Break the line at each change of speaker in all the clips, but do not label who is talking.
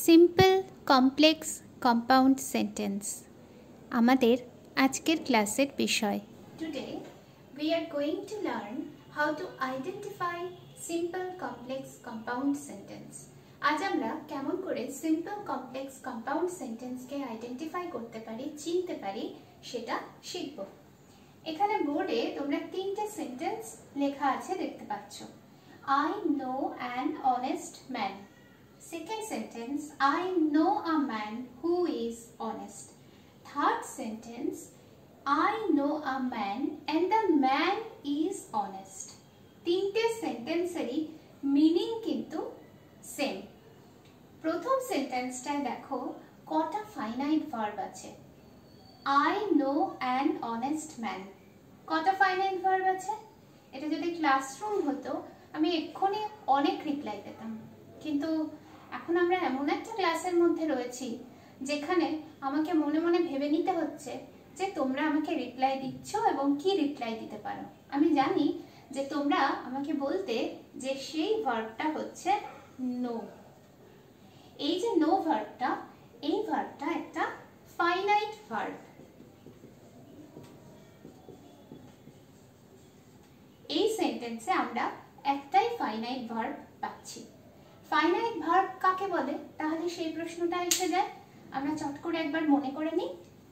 Simple complex compound sentence আমাদের আজকের ক্লাসের বিষয়। Today we are going to learn how to identify simple complex compound sentence. আজ আমরা কেমন করে সিম্পল কমপ্লেক্স কম্পাউন্ড সেন্টেন্সকে আইডেন্টিফাই করতে পারি, চিনতে পারি সেটা শিখব। এখানে বোর্ডে তোমরা তিনটে সেন্টেন্স লেখা আছে দেখতে পাচ্ছ। I know an honest man. Second sentence, I know a man who is honest. Third sentence, I know a man and the man is honest. তিনটে সেন্টেন্সেরই মিনিং কিন্তু সেম। প্রথম সেন্টেন্সটায় দেখো কটা ফাইনাইট ভার্ব আছে। I know an honest man. কটা finite verb আছে? এটা যদি ক্লাসরুম হতো আমি এক্ষুনি অনেক রিপ্লাই পেতাম, কিন্তু এখন আমরা এমন একটা ক্লাসের মধ্যে রয়েছি যেখানে আমাকে মনে মনে ভেবে নিতে হচ্ছে যে তোমরা আমাকে রিপ্লাই দিচ্ছ এবং কি রিপ্লাই দিতে পারো। আমি জানি যে তোমরা আমাকে বলতে যে সেই ভার্বটা হচ্ছে নো। এই যে নো ভার্বটা, এই ভার্বটা একটা ফাইনাইট ভার্ব। এই সেন্টেন্সে আমরা একটাই ফাইনাইট ভার্ব পাচ্ছি। ফাইনাইট ভার্ব কাকে বলে? তাহলে সেই প্রশ্নটা এসে যায়, আমরা চট করে একবার মনে করে নিই।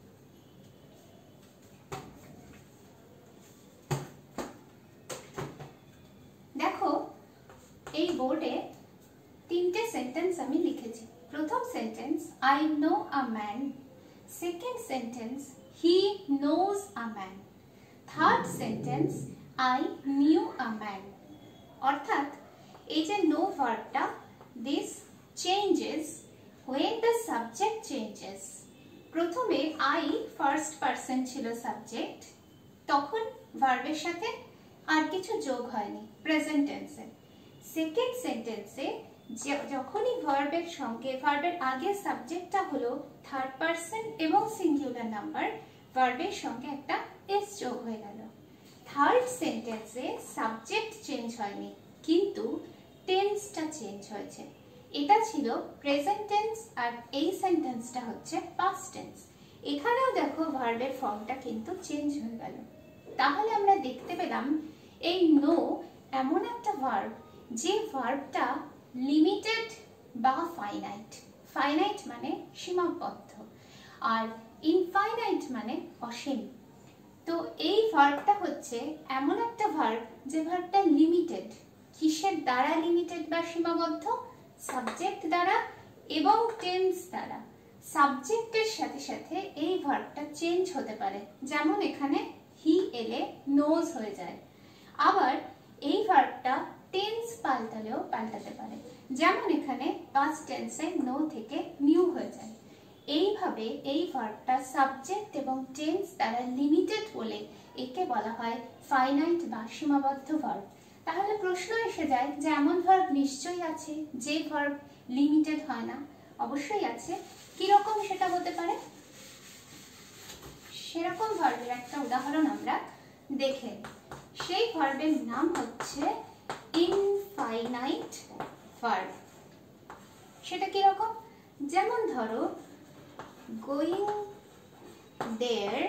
দেখো এই বোর্ডে তিনটে সেন্টেন্স আমি লিখেছি। প্রথম sentence I know a man, second sentence he knows a man, third sentence I knew a man। অর্থাৎ এই যে নো ভার্বটা, this changes when the subject changes। প্রথমে I ফার্স্ট পারসন ছিল সাবজেক্ট, তখন ভার্বের সাথে আর কিছু যোগ হয়নি প্রেজেন্ট টেন্সে। সেকেন্ড সেন্টেন্সে যখনই ভার্বের সঙ্গে ভার্বের আগে সাবজেক্টটা হলো থার্ড পারসন এবং সিঙ্গুলার নাম্বার, ভার্বের সঙ্গে একটা এস যোগ হয়ে গেল। থার্ড সেন্টেন্সে সাবজেক্ট চেঞ্জ হয়নি, কিন্তু টেন্সটা চেঞ্জ হয়েছে। এটা ছিল প্রেজেন্ট টেন্স আর এই সেন্টেন্সটা হচ্ছে পাস্ট টেন্স। এখানেও দেখো ভার্বের ফর্মটা কিন্তু চেঞ্জ হয়ে গেল। তাহলে আমরা দেখতে পেলাম এই নো এমন একটা ভার্ব যে ভার্বটা লিমিটেড বা ফাইনাইট। ফাইনাইট মানে সীমাবদ্ধ আর ইনফাইনাইট মানে অসীম। তো এই ভার্বটা হচ্ছে এমন একটা ভার্ব যে ভার্বটা লিমিটেড। কিসের দ্বারা লিমিটেড বা সীমাবদ্ধ? সাবজেক্ট দ্বারা এবং টেন্স দ্বারা। সাবজেক্টের সাথে সাথে এই ভার্বটা চেঞ্জ হতে পারে, যেমন এখানে হি এলে নোজ হয়ে যায়। আবার এই ভার্বটা টেন্স পাল্টালেও পাল্টাতে পারে, যেমন এখানে পাস্ট টেন্সে নো থেকে নিউ হয়ে যায়। এইভাবে এই ভার্বটা সাবজেক্ট এবং টেন্স দ্বারা লিমিটেড বলে একে বলা হয় ফাইনাইট বা সীমাবদ্ধ ভার্ব। তাহলে প্রশ্ন এসে যায় যে এমন ভার্ব নিশ্চয়ই আছে যে ভার্ব লিমিটেড হয় না। অবশ্যই আছে। কিরকম সেটা হতে পারে? সেরকম ভার্বের একটা উদাহরণ আমরা দেখে, সেই ভার্বের নাম হচ্ছে ইনফাইনাইট ভার্ব। সেটা কিরকম? যেমন ধরো going there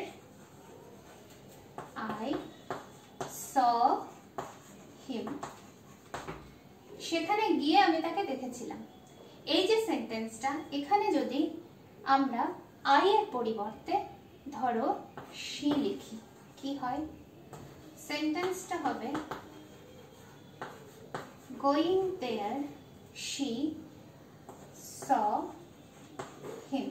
I saw him। সেখানে গিয়ে আমি তাকে দেখেছিলাম। এই যে সেন্টেন্সটা, এখানে যদি আমরা I এর পরিবর্তে ধরো she লিখি, কি হয়? সেন্টেন্সটা হবে going there she saw him।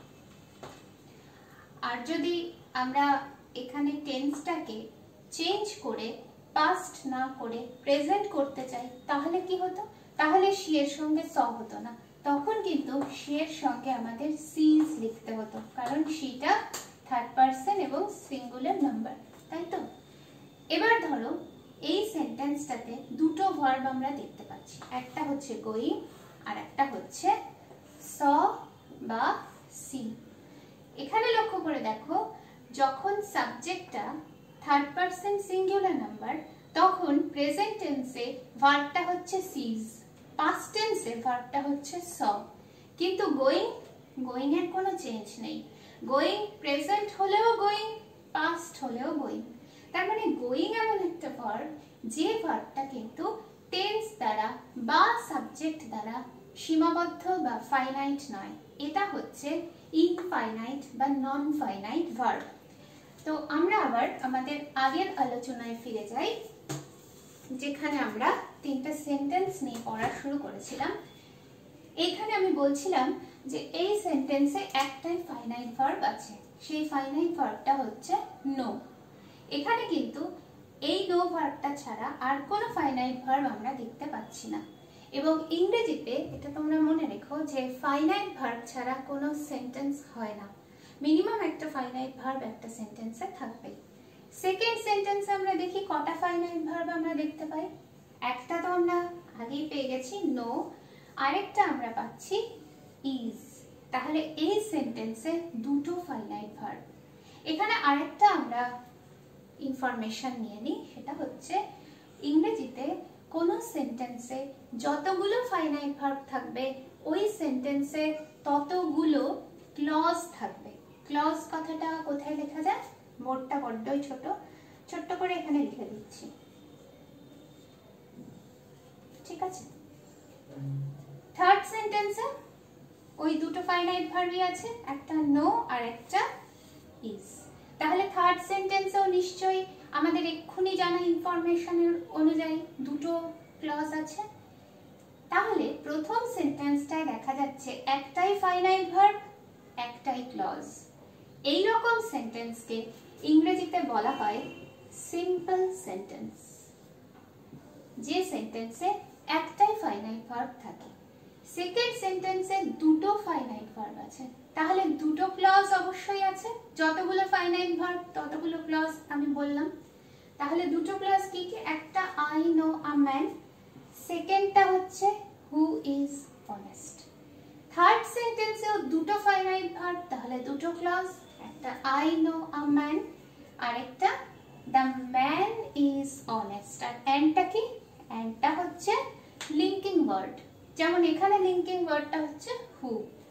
আর যদি আমরা এখানে টেন্সটাকে চেঞ্জ করে পাস্ট না করে প্রেজেন্ট করতে চাই তাহলে কি হতো? তাহলে she এর সঙ্গে saw হতো না, তখন কিন্তু she এর সঙ্গে আমাদের sees লিখতে হতো, কারণ সেটা থার্ড পারসন এবং সিঙ্গুলার নাম্বার, তাই তো? এবার ধরো এই সেন্টেন্সটাতে দুটো ভার্ব আমরা দেখতে পাচ্ছি, একটা হচ্ছে গোয়িং আর একটা হচ্ছে saw বা see। এখানে লক্ষ্য করে দেখো, যখন সাবজেক্টটা থার্ড পারসন সিঙ্গুলার নাম্বার তখন প্রেজেন্ট টেন্সে ভার্বটা হচ্ছে সিজ, পাস্ট টেন্সে ভার্বটা হচ্ছে saw। কিন্তু গোয়িং এর কোনো চেঞ্জ নেই। গোয়িং প্রেজেন্ট হলেও গোয়িং, পাস্ট হলেও গোয়িং। তার মানে গোয়িং এমন একটা ভার্ব যে ভার্বটা কিন্তু টেন্স দ্বারা বা সাবজেক্ট দ্বারা সীমাবদ্ধ বা ফাইনাইট নয়, এটা হচ্ছে ইনফাইনাইট বা নন ফাইনাইট ভার্ব। তো আমরা আবার আমাদের আগের আলোচনায় ফিরে যাই, যেখানে আমরা তিনটা সেন্টেন্স নিয়ে পড়া শুরু করেছিলাম। এখানে আমি বলছিলাম যে এই সেন্টেন্সে একটাই ফাইনাইট ভার্ব আছে, সেই ফাইনাইট ভার্বটা হচ্ছে নো। এখানে কিন্তু এই নো ভার্বটা ছাড়া আর কোনো ফাইনাইট ভার্ব আমরা দেখতে পাচ্ছি না। এবং ইংরেজিতে এটা তোমরা মনে রেখো যে ফাইনাইট ভার্ব ছাড়া কোনো সেন্টেন্স হয় না, মিনিমাম একটা ফাইনাইট ভার্ব একটা সেন্টেন্সে থাকবে। সেকেন্ড সেন্টেন্সে আমরা দেখি কটা ফাইনাইট ভার্ব আমরা দেখতে পাই। একটা তো আমরা আগেই পেয়ে গেছি নো, আরেকটা আমরা পাচ্ছি ইজ। তাহলে এই সেন্টেন্সে দুটো ফাইনাইট ভার্ব। এখানে আরেকটা আমরা ইনফরমেশন নিয়ে নিই, সেটা হচ্ছে ইংরেজিতে কোনো সেন্টেন্সে যতগুলো ফাইনাইট ভার্ব থাকবে ওই সেন্টেন্সে ততগুলো ক্লজ থাকবে। ক্লজ কথাটা কোথায় লেখা যায়? বোর্ডটা বড্ডই ছোট, ছোট্ট করে এখানে লিখে দিচ্ছি, ঠিক আছে? থার্ড সেন্টেন্সে ওই দুটো ফাইনাইট ভার্বই আছে, একটা নো আর একটা ইজ। তাহলে থার্ড সেন্টেন্সেও নিশ্চয়ই আমাদের এক্ষুনি জানা ইনফরমেশনের অনুযায়ী দুটো ক্লজ আছে। তাহলে প্রথম সেন্টেন্সটায় দেখা যাচ্ছে একটাই ফাইনাইট ভার্ব, একটাই ক্লজ। এই রকম সেন্টেন্সকে ইংরেজিতে বলা হয় সিম্পল সেন্টেন্স, যে সেন্টেন্সে একটাই ফাইনাইট ভার্ব থাকে। সেকেন্ড সেন্টেন্সে দুটো ফাইনাইট ভার্ব আছে, তাহলে দুটো ক্লজ অবশ্যই আছে। যতগুলো ফাইনাইট ভার্ব ততগুলো ক্লজ আমি বললাম। তাহলে দুটো ক্লজ কি কি? একটা আই নো আ ম্যান, সেকেন্ডটা হচ্ছে হু ইজ অনেস্ট। থার্ড সেন্টেন্সেও দুটো ফাইনাইট ভার্ব, তাহলে দুটো ক্লজ, একটা আই নো আ ম্যান আর একটা দ্য ম্যান ইজ অনেস্ট। আর এন্ডটা কি? এন্ডটা হচ্ছে লিঙ্কিং ওয়ার্ড, যেমন এখানে লিঙ্কিং ওয়ার্ডটা হচ্ছে হু।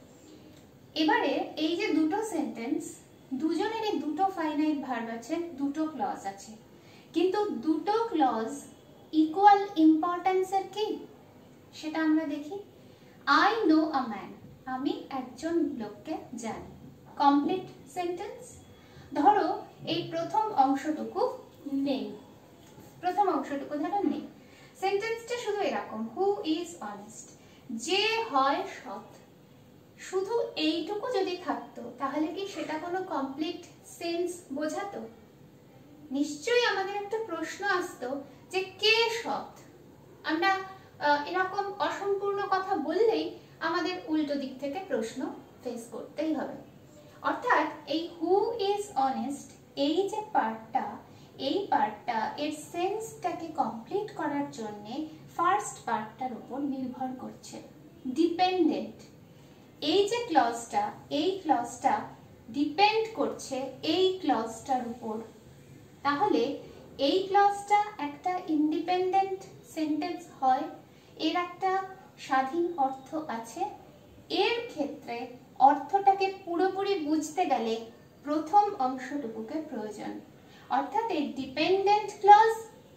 এবারে এই যে দুটো সেন্টেন্স, দুজনেরই দুটো ফাইনাইট ভার্ব আছে, দুটো ক্লজ আছে, কিন্তু দুটো ক্লজ ইকুয়াল ইম্পর্টেন্সের কি সেটা আমরা দেখি। আই নো আ ম্যান, আমি একজন লোককে জানি, কমপ্লিট সেন্টেন্স। ধরো এই প্রথম অংশটুকু নেই, প্রথম অংশটুকু ধরো নেই, সেন্টেন্সটা শুধু এরকম, হু ইজ অনেস্ট, যে হয় সৎ। শুধু এইটুকু যদি থাকতো তাহলে কি সেটা কোনো কমপ্লিট সেন্স বোঝাতো? নিশ্চয়ই আমাদের একটা প্রশ্ন আসতো যে কে সৎ। আমরা এরকম অসম্পূর্ণ কথা বললেই আমাদের উল্টো দিক থেকে প্রশ্ন ফেস করতেই হবে। অর্থাৎ এই হু ইজ অনেস্ট এই যে পার্টটা, এই পার্টটা এর সেন্সটাকে কমপ্লিট করার জন্য ফার্স্ট পার্টটার উপর নির্ভর করছে, ডিপেন্ডেন্ট। এই যে ক্লজটা, এই ক্লজটা ডিপেন্ড করছে এই ক্লজটার উপর। তাহলে এই ক্লজটা একটা ইন্ডিপেন্ডেন্ট সেন্টেন্স হয়, এর একটা স্বাধীন অর্থ আছে। এর ক্ষেত্রে অর্থটাকে পুরোপুরি বুঝতে গেলে প্রথম অংশটুকুকে প্রয়োজন, অর্থাৎ এই ডিপেন্ডেন্ট ক্লজ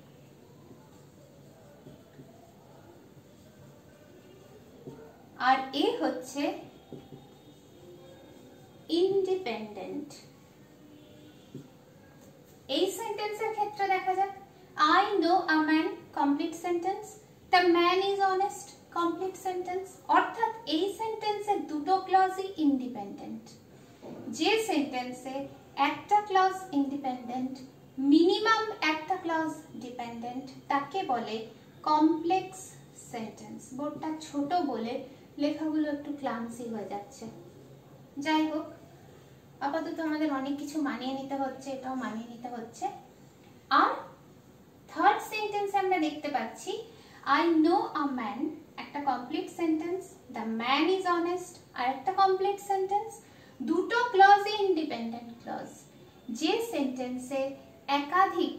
আর এ হচ্ছে ইন্ডিপেন্ডেন্ট। এই সেন্টেন্সের ক্ষেত্রে দেখা যাক, I know a man, complete sentence, the man is honest, complete sentence. অর্থাৎ এই সেন্টেন্সে দুটো ক্লজই ইন্ডিপেন্ডেন্ট। যে সেন্টেন্সে একটা ক্লজ ইন্ডিপেন্ডেন্ট, মিনিমাম একটা ক্লজ ডিপেন্ডেন্ট, তাকে বলে কমপ্লেক্স সেন্টেন্স। বোর্ডটা ছোট বলে লেখাগুলো একটু ক্লামসি হয়ে যাচ্ছে। যাই হোক, আপাতত আমাদের অনেক কিছু মানিয়ে নিতে হচ্ছে, এটাও মানিয়ে নিতে হচ্ছে। আর থার্ড সেন্টেন্সে আমরা দেখতে পাচ্ছি আই নো আ ম্যান, একটা complete sentence, the man is honest আর একটা কমপ্লিট সেন্টেন্স, দুটো ক্লজই ইন্ডিপেন্ডেন্ট ক্লজ। যে সেন্টেন্সে একাধিক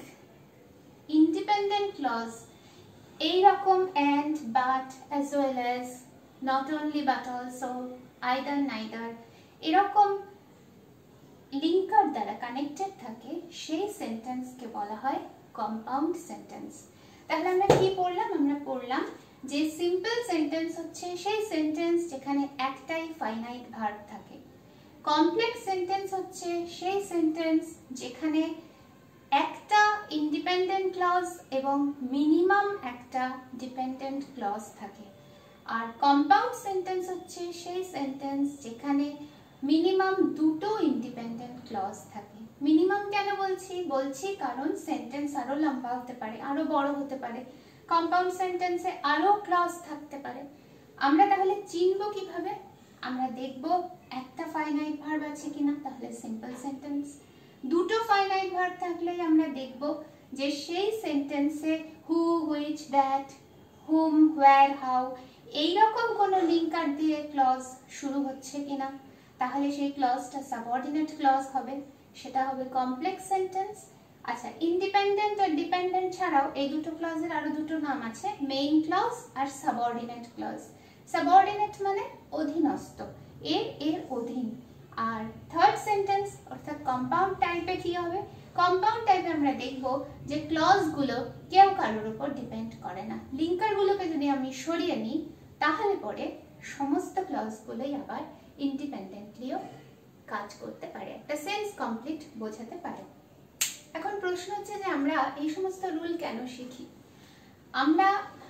ইন্ডিপেন্ডেন্ট ক্লজ এইরকম and, but, as well as not only but also, either neither এরকম লিঙ্কার দ্বারা কানেক্টেড থাকে সেই সেন্টেন্সকে বলা হয় কম্পাউন্ড সেন্টেন্স। তাহলে আমরা কি পড়লাম? আমরা পড়লাম যে সিম্পল সেন্টেন্স হচ্ছে সেই সেন্টেন্স যেখানে একটাই ফাইনাইট ভার্ব থাকে। কমপ্লেক্স সেন্টেন্স হচ্ছে সেই সেন্টেন্স যেখানে একটা ইন্ডিপেন্ডেন্ট ক্লজ এবং মিনিমাম একটা ডিপেন্ডেন্ট ক্লজ থাকে। আর কম্পাউন্ড সেন্টেন্স হচ্ছে সেই সেন্টেন্স যেখানে মিনিমাম দুটো ইন্ডিপেন্ডেন্ট ক্লজ থাকে। মিনিমাম কেন বলছি কারণ সেন্টেন্স আরো লম্বা হতে পারে, আরো বড় হতে পারে, কম্পাউন্ড সেন্টেন্সে আরো ক্লজ থাকতে পারে। আমরা তাহলে চিনব কিভাবে? আমরা দেখব একটা ফাইনাইট ভার্ব আছে কিনা, তাহলে সিম্পল সেন্টেন্স। দুটো ফাইনাইট ভার্ব থাকলেই আমরা দেখব যে সেই সেন্টেন্সে who, which, that, whom, where, how এইরকম কোনো লিঙ্কার দিয়ে ক্লজ শুরু হচ্ছে কিনা, তাহলে সেই ক্লজটা সাবঅর্ডিনেট ক্লজ হবে, সেটা হবে কমপ্লেক্স সেন্টেন্স। আচ্ছা, ইন্ডিপেন্ডেন্ট আর ডিপেন্ডেন্ট ছাড়াও এই দুটো ক্লজের আরো দুটো নাম আছে, মেইন ক্লজ আর সাবঅর্ডিনেট ক্লজ। সাবঅর্ডিনেট মানে অধীনস্থ, এর অধীন। আর থার্ড সেন্টেন্স অর্থাৎ কম্পাউন্ড টাইপে কি হবে? কম্পাউন্ড টাইপে আমরা দেখব যে ক্লজগুলো কেউ কারোর উপর ডিপেন্ড করে না। লিঙ্কারগুলোকে যদি আমি সরিয়ে নিই তাহলে পরে সমস্ত ক্লজগুলোই আবার ইন্ডিপেন্ডেন্টলিও কাজ করতে পারে, একটা সেন্স কমপ্লিট বোঝাতে পারে। এখন প্রশ্ন হচ্ছে যে আমরা এই সমস্ত রুল কেন শিখি? আমরা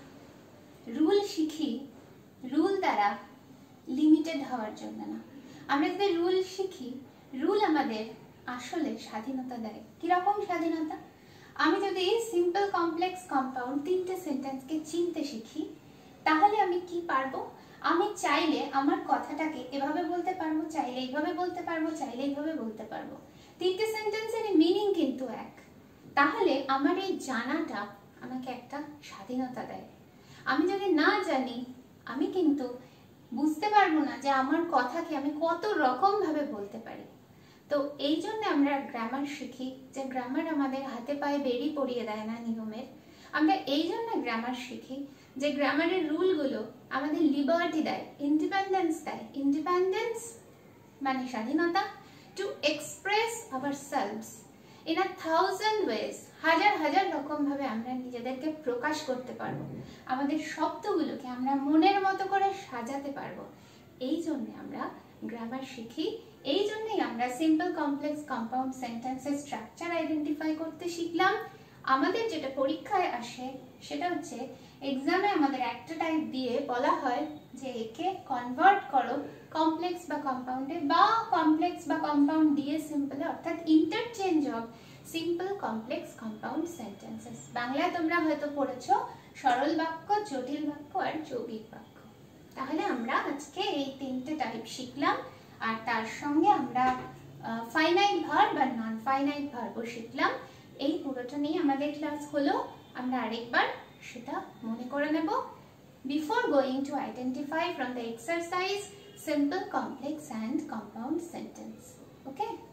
রুল শিখি রুল দ্বারা লিমিটেড হওয়ার জন্য না। আমরা যদি রুল শিখি, রুল আমাদের আসলে স্বাধীনতা দেয়। কিরকম স্বাধীনতা? আমি যদি সিম্পল, কমপ্লেক্স, কম্পাউন্ড তিনটে সেন্টেন্সকে চিনতে শিখি তাহলে আমি কি পারবো? আমি চাইলে আমার কথাটাকে এভাবে বলতে পারবো, চাইলে এইভাবে বলতে পারবো, চাইলে এইভাবে বলতে পারবো। তিনটে সেন্টেন্সের মিনিং কিন্তু এক। তাহলে আমার এই জানাটা আমাকে একটা স্বাধীনতা দেয়। আমি যদি না জানি আমি কিন্তু বুঝতে পারবো না যে আমার কথাকে আমি কত রকম ভাবে বলতে পারি। তো এই জন্য আমরা গ্রামার শিখি, যে গ্রামার আমাদের হাতে পায়ে বেড়ি পরিয়ে দেয় না নিয়মের। আমরা এই জন্য গ্রামার শিখি যে গ্রামারের রুলগুলো আমাদের লিবার্টি দেয়, ইন্ডিপেন্ডেন্স দেয়। ইন্ডিপেন্ডেন্স মানে স্বাধীনতা, to express ourselves in a thousand ways, হাজার হাজার রকম ভাবে আমরা নিজেদেরকে প্রকাশ করতে পারবো, আমাদের শব্দগুলোকে আমরা মনের মতো করে সাজাতে পারবো। এই জন্য আমরা গ্রামার শিখি। এই জন্যই আমরা সিম্পল, কমপ্লেক্স, কম্পাউন্ড সেন্টেন্সের স্ট্রাকচার আইডেন্টিফাই করতে শিখলাম। আমাদের যেটা পরীক্ষায় আসে সেটা হচ্ছে এক্সামে আমাদের একটা টাইপ দিয়ে বলা হয় যে একে কনভার্ট করো কমপ্লেক্স বা কম্পাউন্ডে, বা কমপ্লেক্স বা কম্পাউন্ড দিয়ে সিম্পলে, অর্থাৎ interchange of simple, complex, compound sentences. বাংলায় তোমরা হয়তো পড়েছো সরল বাক্য, জটিল বাক্য আর যৌগিক বাক্য। তাহলে আমরা আজকে এই তিনটে টাইপ শিখলাম, আর তার সঙ্গে আমরা ফাইনাইট ভার্ব আর নন ফাইনাইট ভার্বও শিখলাম। এই পুরোটা নিয়ে আমাদের ক্লাস হলো। আমরা আরেকবার সেটা মনে করে নেব before going to identify from the exercise simple, complex and compound sentence. Okay?